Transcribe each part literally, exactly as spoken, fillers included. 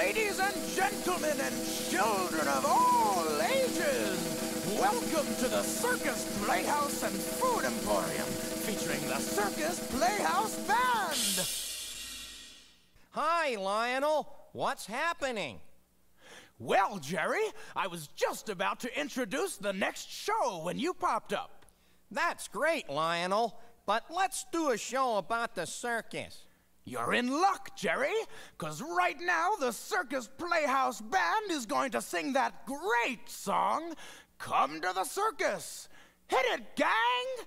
Ladies and gentlemen and children of all ages, welcome to the Circus Playhouse and Food Emporium, featuring the Circus Playhouse Band. Hi, Lionel. What's happening? Well, Jerry, I was just about to introduce the next show when you popped up. That's great, Lionel, but let's do a show about the circus. You're in luck, Jerry, because right now the Circus Playhouse Band is going to sing that great song, Come to the Circus. Hit it, gang!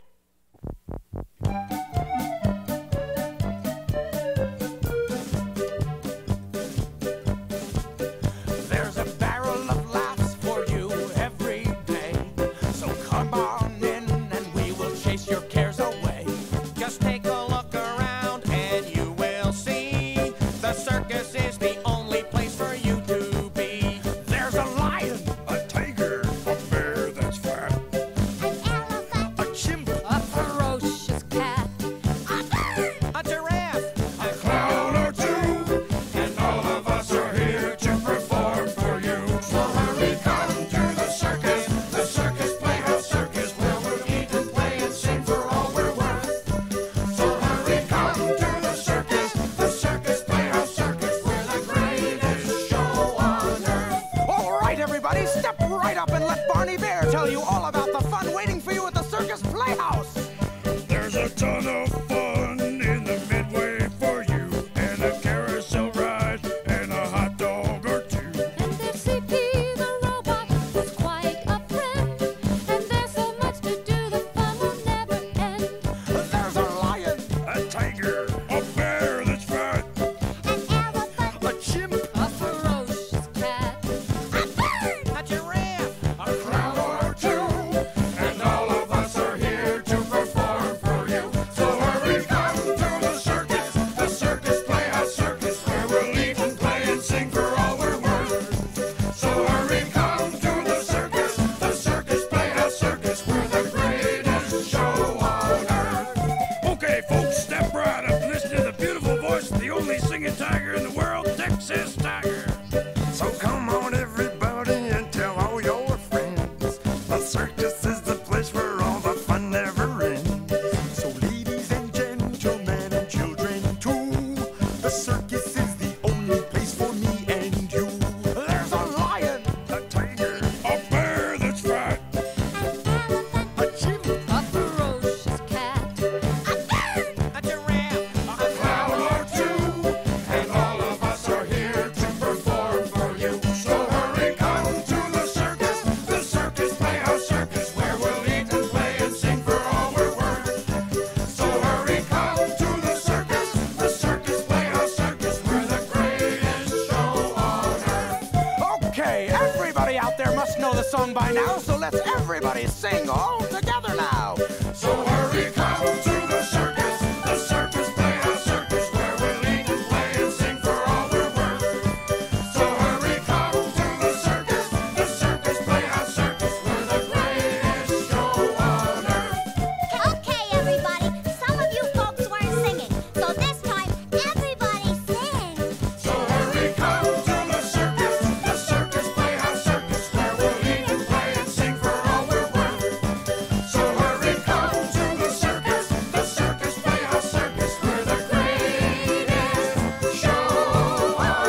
There's a barrel of laughs for you every day, so come on in and we will chase your cares away. Just take a look around and you will see the circus is the only place for you to be. There's a lion, a tiger, a bear that's fat, an elephant, a chimp, a ferocious cat, a bird, A giraffe. a clown or two, and all of us are here to perform for you. So hurry, come to the circus, the Circus Playhouse Circus, where we'll eat and play and sing for all we're worth. So hurry, come to the circus, the Circus Playhouse Circus, we're the greatest show on earth. All right, everybody, step right up and let Barney Bear tell you all about the fun waiting for you at the Circus Playhouse. There's a ton of fun in the midway for you, and a carousel ride, and a hot dog or two. and if C P the robot is quite a friend, and there's so much to do, the fun will never end. There's a lion, A tiger, a bear that's fat, An elephant, a chimp, a ferocious cat, a bird, A giraffe. a clown or two, and all of us are here to perform for you. So hurry, come to the circus, the Circus Playhouse Circus, where we'll eat and play and sing for all we're worth. So hurry, come to the circus, the Circus Playhouse Circus, we're the greatest show on earth. Okay, folks, step right up and listen to the beautiful voice of the only singing tiger in the world, Texas Tiger. So come on, everybody, and tell all your friends. The circus is the place where all the fun never ends. So ladies and gentlemen and children too, the circus is the only place for me and you. there's a lion, A tiger, a bear that's fat, an elephant, a chimp, a ferocious cat, a bird, A giraffe. a clown or two, and all of us are here to perform for you. So hurry, come to the circus, the Circus Playhouse Circus, where we'll eat and play and sing for all we're worth. So hurry, come to the circus, the Circus Playhouse Circus, we're the greatest show on earth. Okay, everybody out there must know the song by now, so let's everybody sing all together now. So hurry, come to the circus, the Circus Playhouse Circus, where we'll eat and play and sing for all we're worth. So hurry, come to the circus, the Circus Playhouse Circus, we're the greatest show on earth. Okay, everybody, some of you folks weren't singing, so this time, everybody sing. So hurry, come to the circus, the Circus Playhouse Circus, where we'll eat and play and sing for all we're worth. So hurry, come to the circus, the Circus Playhouse Circus, we're the greatest show on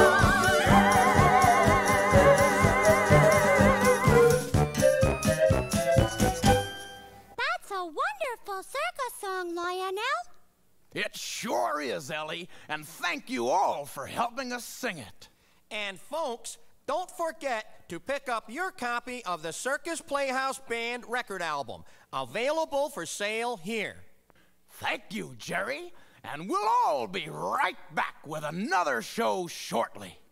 That's a wonderful circus song, Lionel. It sure is, Ellie, and thank you all for helping us sing it. And folks, don't forget to pick up your copy of the Circus Playhouse Band record album, available for sale here. Thank you, Jerry, and we'll all be right back with another show shortly.